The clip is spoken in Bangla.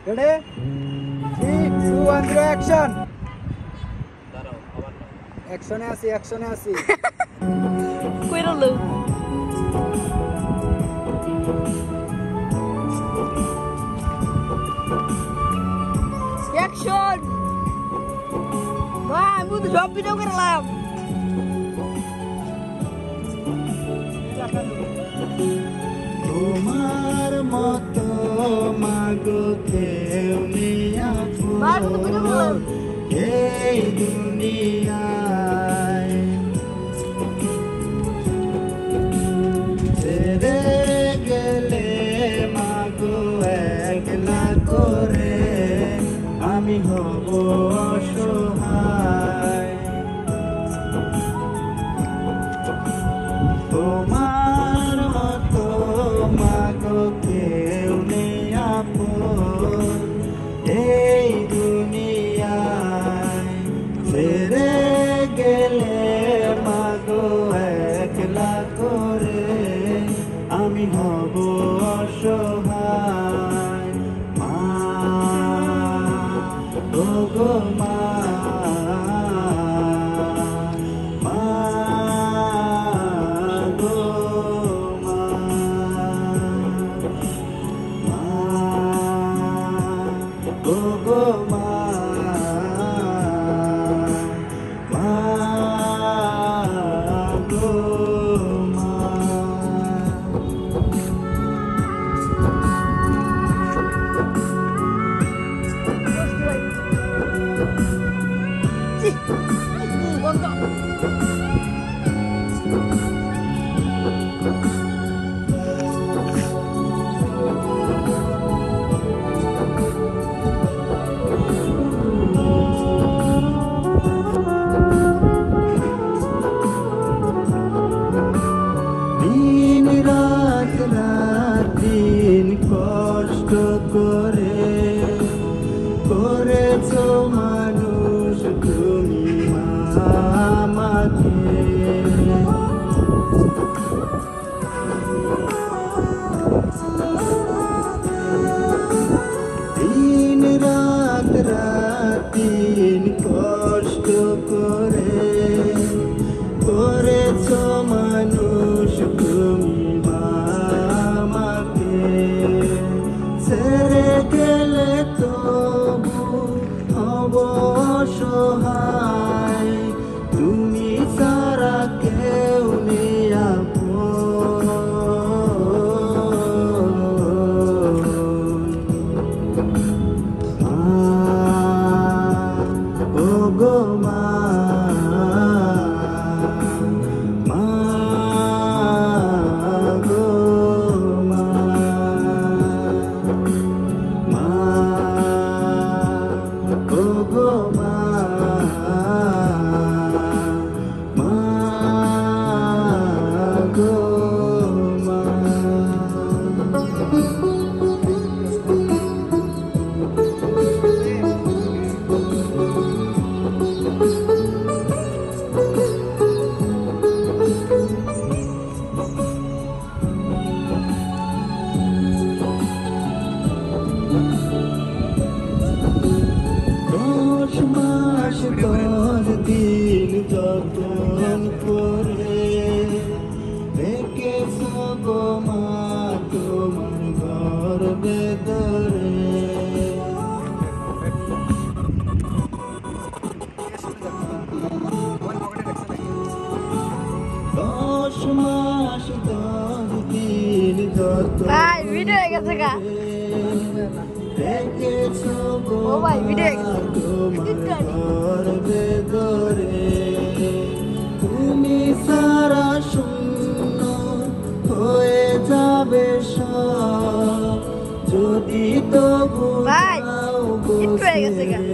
Ready? 3, 2, 1, 0, action! Action এ আসি কই রলো অ্যাকশন ভাই আমি তো সব ভিডিও করলাম তোমার মতো মাগো কেউ নেই আপন এই দুনিয়ায় ছেড়ে গেলে মাগো একলা করে আমি হব অসহায় তোমার মতো মাগো কেউ নেই আপন এই দুনিয়ায় ছেড়ে গেলে মাগো একলা করে আমি হব অসহায় মা ওগো মা দিন কষ্ট করে করেছো মানুষ তুমি আমাকে দিন রাত দিন কষ্ট করে করেছো মানুষ তুমি ছেড়ে গেলে তবু হব অসহায় তুমি ছাড়া কেউ নেই আপন ওগো মা দিন যতন করে রেখেছো গো মা তোমার ঘর ভেতরে দশ মাস 10 দিন যতন রেখেছো গো তোমার ঘর ভেতরে তুমি সারা শূন্য হয়ে যাবে সব যদি তবু